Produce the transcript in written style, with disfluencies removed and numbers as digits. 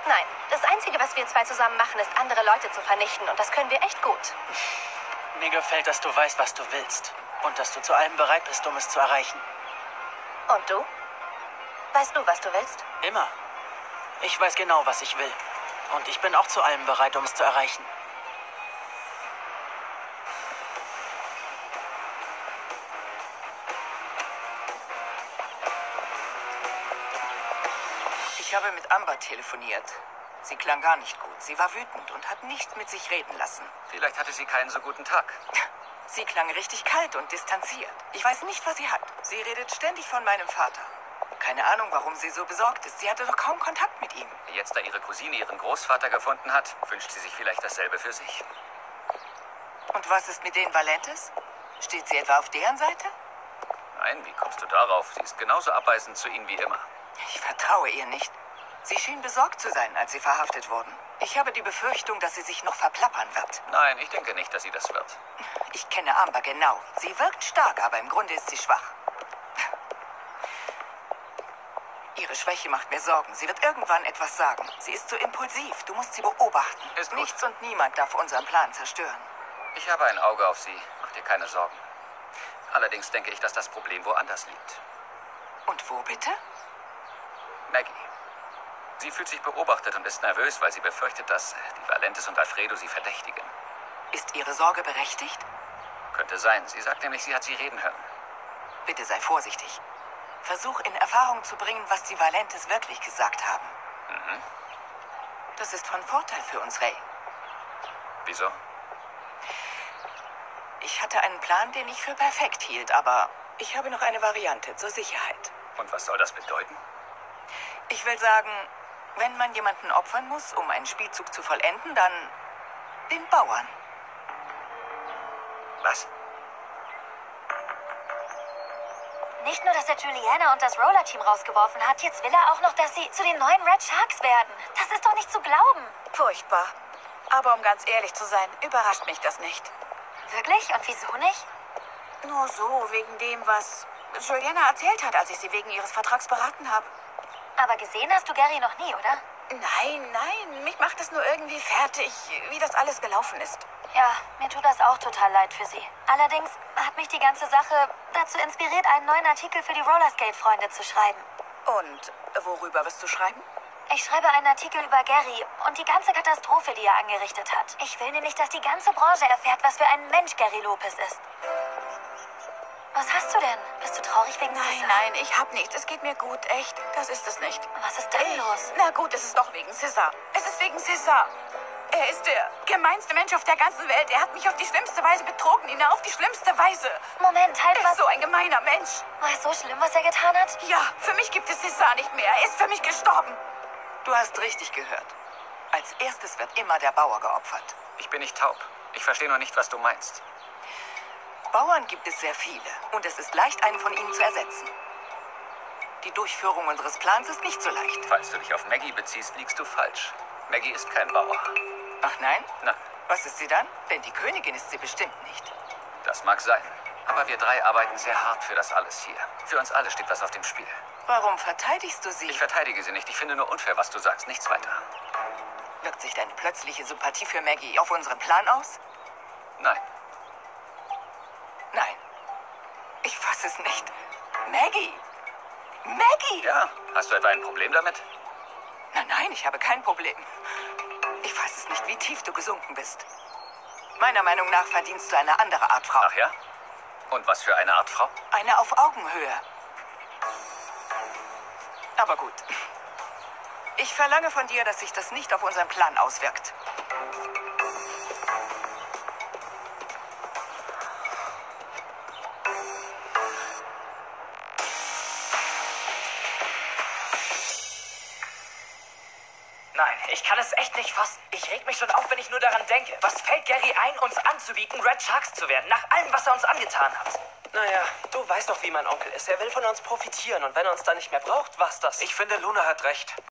Nein, das Einzige, was wir zwei zusammen machen, ist, andere Leute zu vernichten. Und das können wir echt gut. Mir gefällt, dass du weißt, was du willst. Und dass du zu allem bereit bist, um es zu erreichen. Und du? Weißt du, was du willst? Immer. Ich weiß genau, was ich will. Und ich bin auch zu allem bereit, um es zu erreichen. Ich habe mit Amber telefoniert. Sie klang gar nicht gut. Sie war wütend und hat nicht mit sich reden lassen. Vielleicht hatte sie keinen so guten Tag. Sie klang richtig kalt und distanziert. Ich weiß nicht, was sie hat. Sie redet ständig von meinem Vater. Keine Ahnung, warum sie so besorgt ist. Sie hatte doch kaum Kontakt mit ihm. Jetzt, da ihre Cousine ihren Großvater gefunden hat, wünscht sie sich vielleicht dasselbe für sich. Und was ist mit den Valentes? Steht sie etwa auf deren Seite? Nein, wie kommst du darauf? Sie ist genauso abweisend zu ihnen wie immer. Ich vertraue ihr nicht. Sie schien besorgt zu sein, als sie verhaftet wurden. Ich habe die Befürchtung, dass sie sich noch verplappern wird. Nein, ich denke nicht, dass sie das wird. Ich kenne Amber genau. Sie wirkt stark, aber im Grunde ist sie schwach. Ihre Schwäche macht mir Sorgen. Sie wird irgendwann etwas sagen. Sie ist zu impulsiv. Du musst sie beobachten. Ist gut. Nichts und niemand darf unseren Plan zerstören. Ich habe ein Auge auf sie. Mach dir keine Sorgen. Allerdings denke ich, dass das Problem woanders liegt. Und wo bitte? Maggie. Sie fühlt sich beobachtet und ist nervös, weil sie befürchtet, dass die Valentes und Alfredo sie verdächtigen. Ist Ihre Sorge berechtigt? Könnte sein. Sie sagt nämlich, sie hat sie reden hören. Bitte sei vorsichtig. Versuch in Erfahrung zu bringen, was die Valentes wirklich gesagt haben. Das ist von Vorteil für uns, Ray. Wieso? Ich hatte einen Plan, den ich für perfekt hielt, aber ich habe noch eine Variante zur Sicherheit. Und was soll das bedeuten? Ich will sagen, wenn man jemanden opfern muss, um einen Spielzug zu vollenden, dann den Bauern. Was? Nicht nur, dass er Juliana und das Roller-Team rausgeworfen hat, jetzt will er auch noch, dass sie zu den neuen Red Sharks werden. Das ist doch nicht zu glauben. Furchtbar. Aber um ganz ehrlich zu sein, überrascht mich das nicht. Wirklich? Und wieso nicht? Nur so, wegen dem, was Juliana erzählt hat, als ich sie wegen ihres Vertrags beraten habe. Aber gesehen hast du Gary noch nie, oder? Nein, mich macht es nur irgendwie fertig, wie das alles gelaufen ist. Ja, mir tut das auch total leid für sie. Allerdings hat mich die ganze Sache dazu inspiriert, einen neuen Artikel für die Rollerskate-Freunde zu schreiben. Und worüber wirst du schreiben? Ich schreibe einen Artikel über Gary und die ganze Katastrophe, die er angerichtet hat. Ich will nämlich, dass die ganze Branche erfährt, was für ein Mensch Gary Lopez ist. Was hast du denn? Bist du traurig wegen Cesar? Nein, ich hab nichts. Es geht mir gut, echt. Das ist es nicht. Was ist denn los? Na gut, es ist doch wegen Cesar. Es ist wegen Cesar. Er ist der gemeinste Mensch auf der ganzen Welt. Er hat mich auf die schlimmste Weise betrogen, Ina, auf die schlimmste Weise. Moment, halt Er was. ist so ein gemeiner Mensch. War es so schlimm, was er getan hat? Ja, für mich gibt es Cesar nicht mehr. Er ist für mich gestorben. Du hast richtig gehört. Als erstes wird immer der Bauer geopfert. Ich bin nicht taub. Ich verstehe nur nicht, was du meinst. Bauern gibt es sehr viele und es ist leicht, einen von ihnen zu ersetzen. Die Durchführung unseres Plans ist nicht so leicht. Falls du dich auf Maggie beziehst, liegst du falsch. Maggie ist kein Bauer. Ach nein? Nein, Was ist sie dann? Denn die Königin ist sie bestimmt nicht. das mag sein. Aber wir drei arbeiten sehr hart für das alles hier. Für uns alle steht was auf dem Spiel. Warum verteidigst du sie? Ich verteidige sie nicht. Ich finde nur unfair, was du sagst. Nichts weiter. Wirkt sich deine plötzliche Sympathie für Maggie auf unseren Plan aus? Nein. Nein. Ich fasse es nicht. Maggie! Maggie! Ja, hast du etwa ein Problem damit? Nein, ich habe kein Problem. Ich weiß es nicht, wie tief du gesunken bist. Meiner Meinung nach verdienst du eine andere Art Frau. Ach ja? Und was für eine Art Frau? Eine auf Augenhöhe. Aber gut. Ich verlange von dir, dass sich das nicht auf unseren Plan auswirkt. Nein, ich kann es echt nicht fassen. Ich reg mich schon auf, wenn ich nur daran denke. Was fällt Gary ein, uns anzubieten, Red Sharks zu werden, nach allem, was er uns angetan hat? Naja, du weißt doch, wie mein Onkel ist. Er will von uns profitieren und wenn er uns dann nicht mehr braucht, war's das. Ich finde, Luna hat recht.